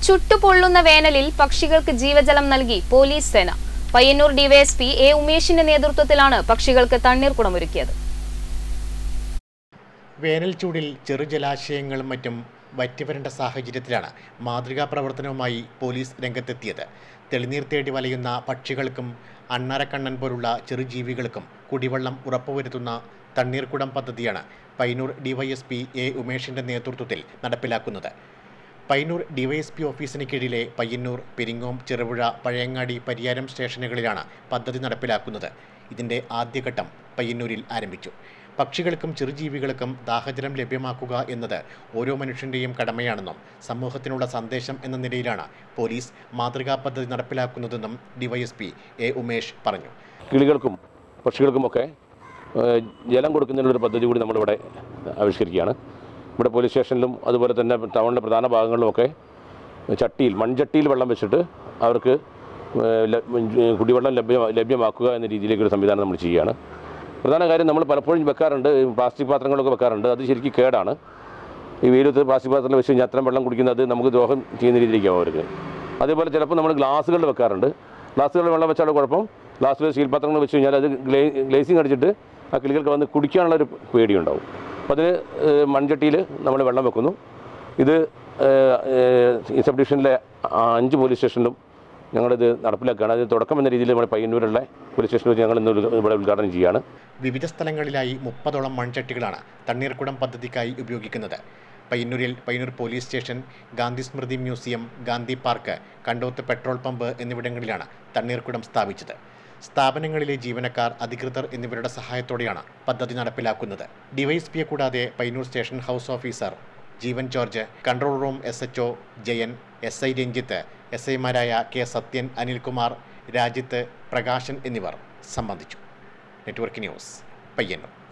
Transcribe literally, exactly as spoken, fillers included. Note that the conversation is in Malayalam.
ചുട്ടുപൊള്ളുന്ന വേനലിൽ പക്ഷികൾക്ക് ജീവജലം നൽകി പോലീസ് സേന. പയ്യന്നൂർ ഡിവൈഎസ്പി എ ഉമേഷിന്റെ നേതൃത്വത്തിലാണ് പക്ഷികൾക്ക് തണ്ണീർക്കുടമൊരുക്കിയത്. വേനൽ ചൂടിൽ ചെറുജലാശയങ്ങളും മറ്റും വറ്റിവരേണ്ട സാഹചര്യത്തിലാണ് മാതൃകാ പ്രവർത്തനവുമായി പോലീസ് രംഗത്തെത്തിയത്. തെളിനീർ തേടി വലയുന്ന പക്ഷികൾക്കും അണ്ണാരക്കണ്ണൻ പോലുള്ള ചെറുജീവികൾക്കും കുടിവെള്ളം ഉറപ്പുവരുത്തുന്ന തണ്ണീർക്കുടം പദ്ധതിയാണ് പയ്യന്നൂർ ഡിവൈഎസ്പി എ ഉമേഷിന്റെ നേതൃത്വത്തിൽ നടപ്പിലാക്കുന്നത്. പയ്യന്നൂർ ഡിവൈഎസ്പി ഓഫീസിന് കീഴിലെ പയ്യന്നൂർ, പെരിങ്ങോം, ചെറുപുഴ, പഴയങ്ങാടി, പരിയാരം സ്റ്റേഷനുകളിലാണ് പദ്ധതി നടപ്പിലാക്കുന്നത്. ഇതിന്റെ ആദ്യഘട്ടം പയ്യന്നൂരിൽ ആരംഭിച്ചു. പക്ഷികൾക്കും ചെറുജീവികൾക്കും ദാഹജലം ലഭ്യമാക്കുക എന്നത് ഓരോ മനുഷ്യൻ്റെയും കടമയാണെന്നും സമൂഹത്തിനുള്ള സന്ദേശം എന്ന നിലയിലാണ് പോലീസ് മാതൃകാ പദ്ധതി നടപ്പിലാക്കുന്നതെന്നും ഡിവൈഎസ്പി എ ഉമേഷ് പറഞ്ഞു. കിളികൾക്കും പക്ഷികൾക്കുമൊക്കെ ജലം കൊടുക്കുന്നതിനുള്ള ഒരു പദ്ധതി കൂടി നമ്മളിവിടെ ആവിഷ്കരിക്കുകയാണ്. ഇവിടെ പോലീസ് സ്റ്റേഷനിലും അതുപോലെ തന്നെ ടൗണിലെ പ്രധാന ഭാഗങ്ങളിലുമൊക്കെ ചട്ടിയിൽ മൺചട്ടിയിൽ വെള്ളം വെച്ചിട്ട് അവർക്ക് കുടിവെള്ളം ലഭ്യ ലഭ്യമാക്കുക എന്ന രീതിയിലേക്കൊരു സംവിധാനം നമ്മൾ ചെയ്യുകയാണ്. പ്രധാന കാര്യം, നമ്മൾ പലപ്പോഴും വെക്കാറുണ്ട്, പ്ലാസ്റ്റിക് പാത്രങ്ങളൊക്കെ വെക്കാറുണ്ട്. അത് ശരിക്കും കേടാണ്. ഈ വെയിലത്ത് പ്ലാസ്റ്റിക് പാത്രത്തിൽ വെച്ച് കഴിഞ്ഞാൽ അത്രയും വെള്ളം കുടിക്കുന്നത് നമുക്ക് ദ്രോഹം ചെയ്യുന്ന രീതിയിലേക്കാവും അവർക്ക്. അതേപോലെ ചിലപ്പോൾ നമ്മൾ ഗ്ലാസുകളിൽ വെക്കാറുണ്ട്. ഗ്ലാസുകളിൽ വെള്ളം വെച്ചാൽ കുഴപ്പം, ഗ്ലാസ്സിൽ സ്റ്റീൽ പാത്രങ്ങൾ വെച്ച് കഴിഞ്ഞാൽ അത് ഗ്ലേ ഗ്ലേസിങ് അടിച്ചിട്ട് ആ കിളികൾക്ക് വന്ന് കുടിക്കാനുള്ളൊരു പേടിയുണ്ടാവും. അപ്പോൾ അതിന് മൺചട്ടിയിൽ നമ്മൾ വെള്ളം വെക്കുന്നു. ഇത് ഈ സബ് ഡിവിഷനിലെ അഞ്ച് പോലീസ് സ്റ്റേഷനിലും ഞങ്ങളിത് നടപ്പിലാക്കുകയാണ്. അത് തുടക്കം എന്ന രീതിയിൽ നമ്മുടെ പയ്യന്നൂരിലെ പോലീസ് സ്റ്റേഷനിൽ വെച്ച് ഞങ്ങൾ ഇന്ന് ഇവിടെ ഉദ്ഘാടനം ചെയ്യുകയാണ്. വിവിധ സ്ഥലങ്ങളിലായി മുപ്പതോളം മൺചട്ടികളാണ് തണ്ണീർക്കുടം പദ്ധതിക്കായി ഉപയോഗിക്കുന്നത്. പയ്യന്നൂരിൽ Payyanur police station, Gandhi Smriti museum, Gandhi park, Kandoth petrol pump എന്നിവിടങ്ങളിലാണ് തണ്ണീർക്കുടം സ്ഥാപിച്ചത്. സ്ഥാപനങ്ങളിലെ ജീവനക്കാർ, അധികൃതർ എന്നിവരുടെ സഹായത്തോടെയാണ് പദ്ധതി നടപ്പിലാക്കുന്നത്. ഡിവൈഎസ്പിയെ കൂടാതെ Payyanur station house officer Jeevan George, control room S H O Jayan, S I Ranjith, S ഐമാരായ കെ സത്യൻ, അനിൽകുമാർ, രാജിത്ത്, പ്രകാശൻ എന്നിവർ സംബന്ധിച്ചു. Network news, Payyanur.